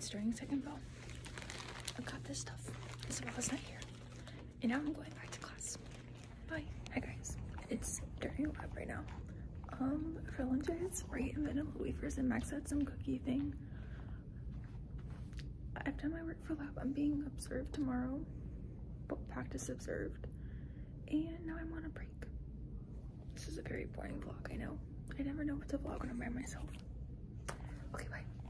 It's during second bell. I've got this stuff. Isabella's not here. And now I'm going back to class. Bye. Hi guys. It's during lab right now. For lunch it's right in vanilla wafers and Max had some cookie thing. I've done my work for lab. I'm being observed tomorrow. But practice observed. And now I'm on a break. This is a very boring vlog, I know. I never know what to vlog when I'm by myself. Okay, bye.